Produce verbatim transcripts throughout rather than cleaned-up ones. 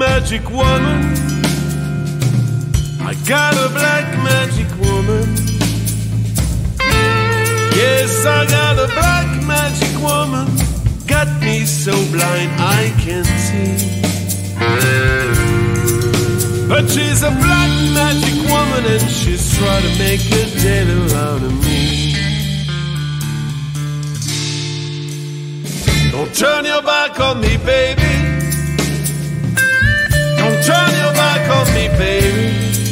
magic woman. I got a black magic woman. Yes, I got a black magic woman. Got me so blind I can't see. But she's a black magic woman and she's trying to make a devil out of me. Don't turn your back on me, baby. Don't turn your back on me, baby.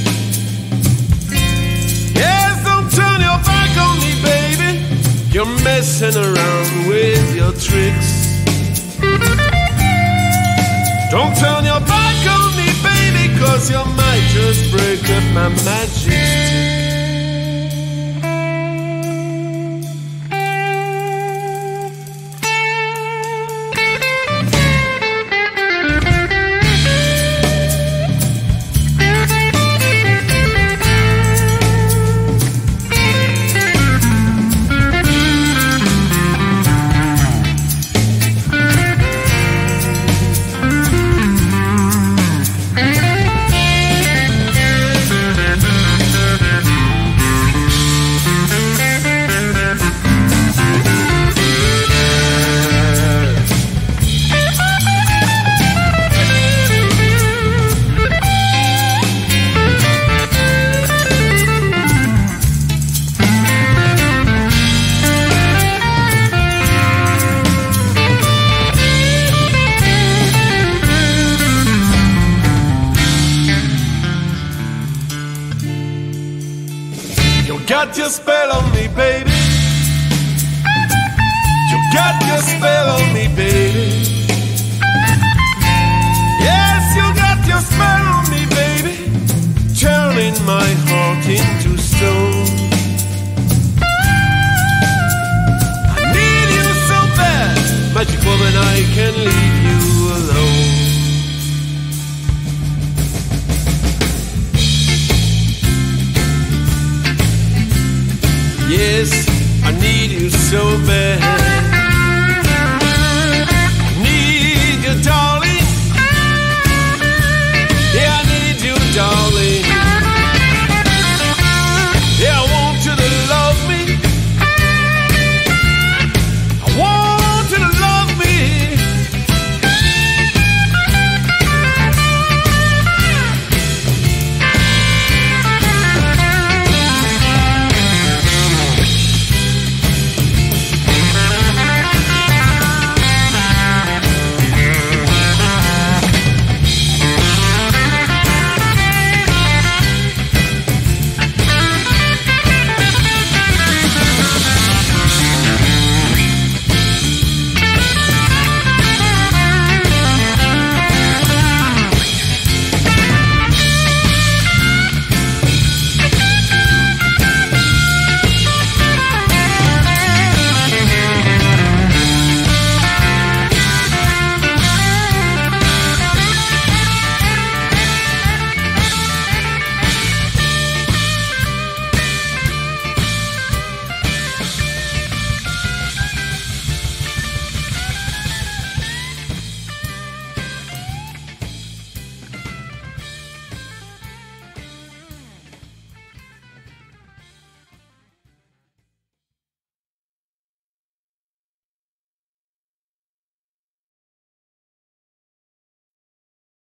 Yes, don't turn your back on me, baby. You're messing around with your tricks. Don't turn your back on me, baby, 'cause you might just break up my magic stick. Got your spell on me, baby. You got your spell on me, baby. Yes, you got your spell on me, baby. Turning my heart into stone. I need you so bad, magic woman, I can't leave you alone. Yes, I need you so bad.